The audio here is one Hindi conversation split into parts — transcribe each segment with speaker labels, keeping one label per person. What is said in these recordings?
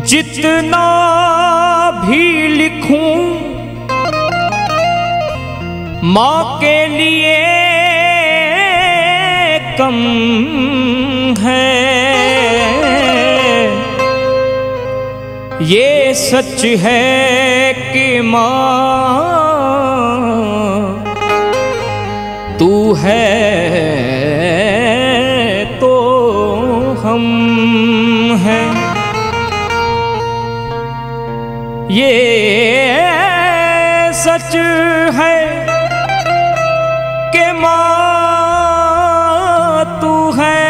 Speaker 1: जितना भी लिखूं माँ के लिए कम है। ये सच है कि माँ तू है तो हम हैं। ये सच है कि माँ तू है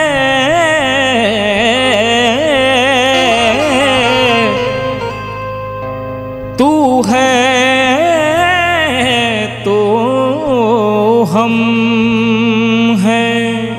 Speaker 1: तो हम हैं।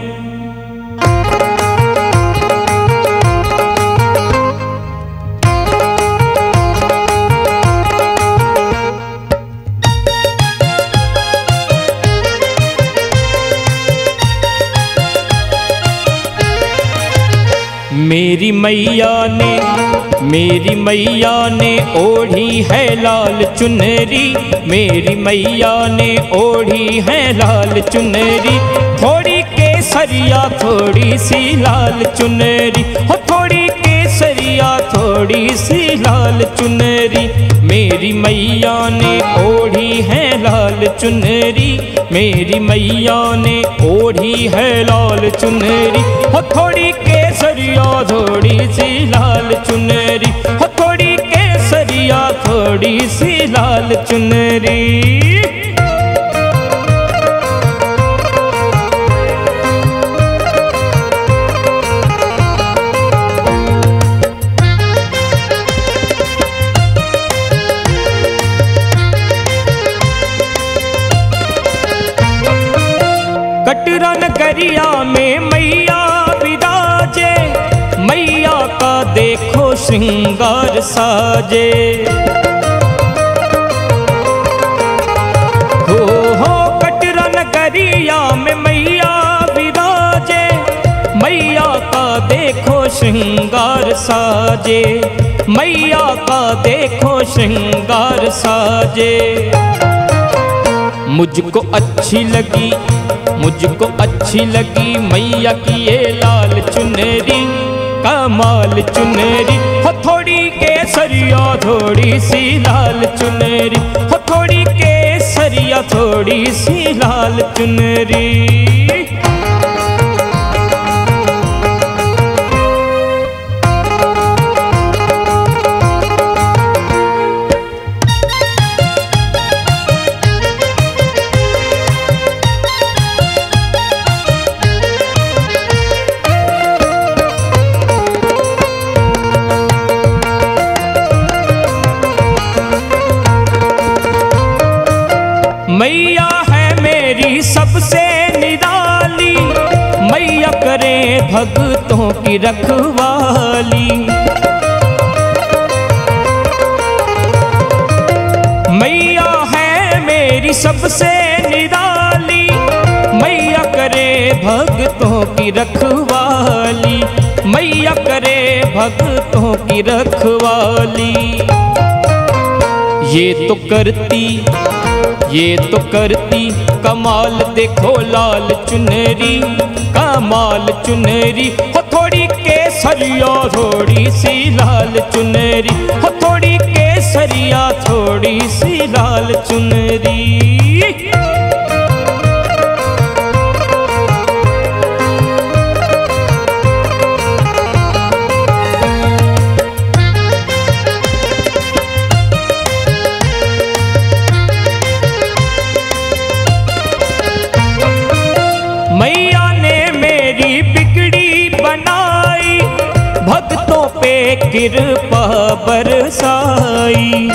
Speaker 1: मेरी मैया ने ओढ़ी है लाल चुनरी। मेरी मैया ने ओढ़ी है लाल चुनरी। थोड़ी केसरिया थोड़ी सी लाल चुनरी हो, थोड़ी केसरिया थोड़ी सी लाल चुनरी। मेरी मैया ने ओढ़ी है लाल चुनरी। मेरी मैया ने ओढ़ी है लाल चुनरी हो, थोड़ी केसरिया थोड़ी सी लाल चुनरी हो, थोड़ी केसरिया थोड़ी सी लाल चुनरी। कटरा नगरिया में मैया विराजे। मैया का देखो श्रृंगार साजे। हो कटरा नगरिया में मैया विराजे। मैया का देखो श्रृंगार साजे। मैया का देखो श्रृंगार साजे। मुझको अच्छी लगी मैया की ये लाल चुनरी। कमाल चुनरी हो, थोड़ी केसरिया थोड़ी सी लाल चुनरी हो, थोड़ी केसरिया थोड़ी सी लाल चुनरी। मैया है मेरी सबसे निराली। मैया करे भक्तों की रखवाली। मैया है मेरी सबसे निराली। मैया करे भक्तों की रखवाली। मैया करे भक्तों की रखवाली। ये तो करती कमाल देखो लाल चुनरी। कमाल चुनरी हो, थोड़ी केसरिया थोड़ी सी लाल चुनरी हो, थोड़ी केसरिया थोड़ी सी लाल चुनरी। मैया ने मेरी बिगड़ी बनाई। भक्तों पे कृपा बरसाई।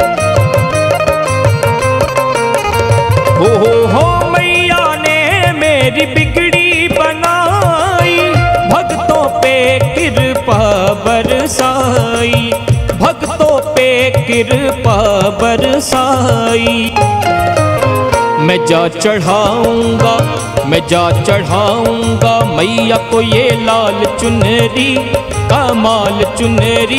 Speaker 1: हो मैया ने मेरी बिगड़ी बनाई। भक्तों पे कृपा बरसाई। भक्तों पे कृपा बरसाई। मैं जा चढ़ाऊंगा मैया को ये लाल चुनरी, कमाल चुनरी।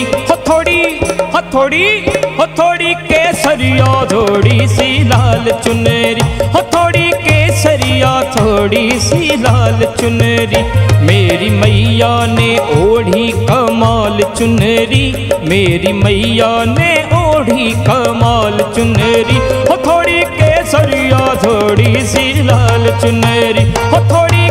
Speaker 1: हथौड़ी केसरिया थोड़ी सी लाल चुनरी, हथौड़ी केसरिया थोड़ी सी लाल चुनरी। मेरी मैया ने ओढ़ी कमाल चुनरी, मेरी मैया ने ओढ़ी कमाल चुनरी। हथौड़ी केसरिया थोड़ी सी लाल चुनरी, हथौड़ी